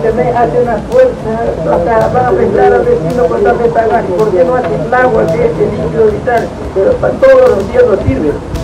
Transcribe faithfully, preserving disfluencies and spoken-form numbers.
internet hace una fuerza, o sea, van a pensar al vecino cuando hace pagar, ¿por qué no hace el agua que es el líquido vital? Pero para todos los días no sirve.